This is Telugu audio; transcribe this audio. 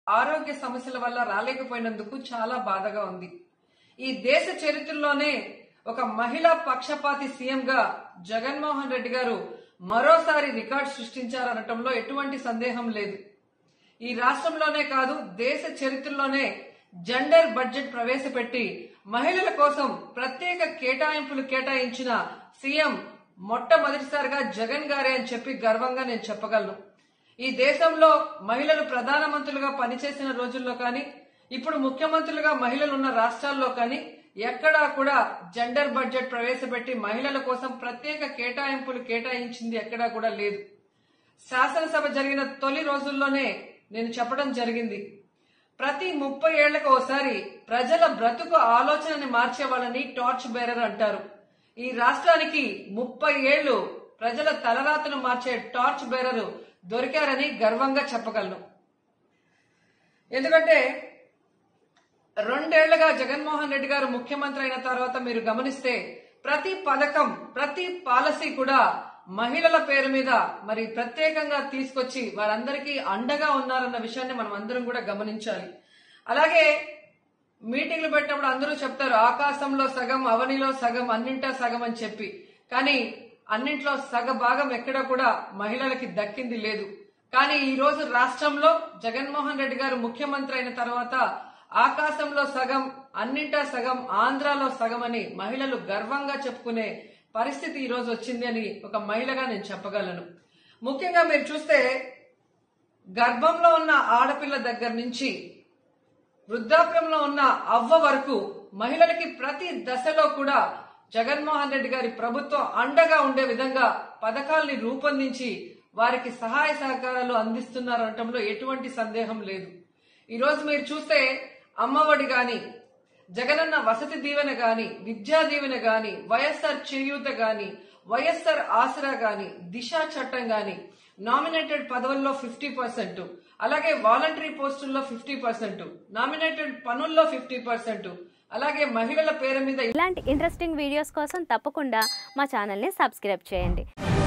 ఆరోగ్య సమస్యల వల్ల రాలేకపోయినందుకు చాలా బాధగా ఉంది. ఈ దేశ చరిత్రలోనే ఒక మహిళా పక్షపాతి సీఎంగా జగన్మోహన్ రెడ్డి గారు మరోసారి రికార్డు సృష్టించారనటంలో ఎటువంటి సందేహం లేదు. ఈ రాష్ట్రంలోనే కాదు దేశ చరిత్రలోనే జెండర్ బడ్జెట్ ప్రవేశపెట్టి మహిళల కోసం ప్రత్యేక కేటాయింపులు కేటాయించిన సీఎం మొట్టమొదటిసారిగా జగన్ గారే అని చెప్పి గర్వంగా నేను చెప్పగలను. ఈ దేశంలో మహిళలు ప్రధానమంత్రులుగా పనిచేసిన రోజుల్లో కానీ ఇప్పుడు ముఖ్యమంత్రులుగా మహిళలు ఉన్న రాష్ట్రాల్లో కానీ ఎక్కడా కూడా జెండర్ బడ్జెట్ ప్రవేశపెట్టి మహిళల కోసం ప్రత్యేక కేటాయింపులు కేటాయించింది ఎక్కడా కూడా లేదు. శాసనసభ జరిగిన తొలి రోజుల్లోనే నేను చెప్పడం జరిగింది, ప్రతి 30 ఏళ్లకు ఒకసారి ప్రజల బ్రతుకు ఆలోచనని మార్చే వాళ్ళని టార్చ్ బేరర్ అంటారు. ఈ రాష్ట్రానికి 30 ఏళ్లు ప్రజల తలరాతను మార్చే టార్చ్ బేరర్ దొరికారని గర్వంగా చెప్పగలను. ఎందుకంటే 2 ఏళ్లుగా జగన్మోహన్ రెడ్డి గారు ముఖ్యమంత్రి అయిన తర్వాత మీరు గమనిస్తే ప్రతి పథకం ప్రతి పాలసీ కూడా మహిళల పేరు మీద మరి ప్రత్యేకంగా తీసుకొచ్చి వారందరికీ అండగా ఉన్నారన్న విషయాన్ని మనం అందరం కూడా గమనించాలి. అలాగే మీటింగ్లు పెట్టినప్పుడు అందరూ చెప్తారు ఆకాశంలో సగం అవనిలో సగం అన్నింటా సగం అని చెప్పి, కానీ అన్నింట్లో సగ భాగం ఎక్కడా కూడా మహిళలకి దక్కింది లేదు. కానీ ఈ రోజు రాష్ట్రంలో జగన్మోహన్ రెడ్డి గారు ముఖ్యమంత్రి అయిన తర్వాత ఆకాశంలో సగం అన్నింటా సగం ఆంధ్రాలో సగం అని మహిళలు గర్వంగా చెప్పుకునే పరిస్థితి ఈ రోజు వచ్చింది అని ఒక మహిళగా నేను చెప్పగలను. ముఖ్యంగా మీరు చూస్తే గర్భంలో ఉన్న ఆడపిల్ల దగ్గర నుంచి వృద్ధాప్యంలో ఉన్న అవ్వ వరకు మహిళలకి ప్రతి దశలో కూడా జగన్మోహన్ రెడ్డి గారి ప్రభుత్వం అండగా ఉండే విధంగా పథకాల్ని రూపొందించి వారికి సహాయ సహకారాలు అందిస్తున్నారనటంలో ఎటువంటి సందేహం లేదు. ఈ రోజు మీరు చూస్తే అమ్మఒడి గాని, జగనన్న వసతి దీవెన గాని, విద్యా దీవెన గాని, వైఎస్ఆర్ చేయూత గాని, వైఎస్ఆర్ ఆసరా గాని, దిశ చట్టం గాని, నామినేటెడ్ పదవుల్లో 50%, అలాగే వాలంటరీ పోస్టుల్లో 50%, నామినేటెడ్ పనుల్లో 50%, అలాగే మహిళల పేరు మీద ఇలాంటి ఇంట్రెస్టింగ్ వీడియోస్ కోసం తప్పకుండా మా ఛానల్ని సబ్స్క్రైబ్ చేయండి.